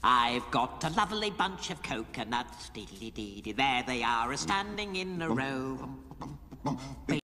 I've got a lovely bunch of coconuts, dee-dee-dee-dee. There they are, a-standing in a row.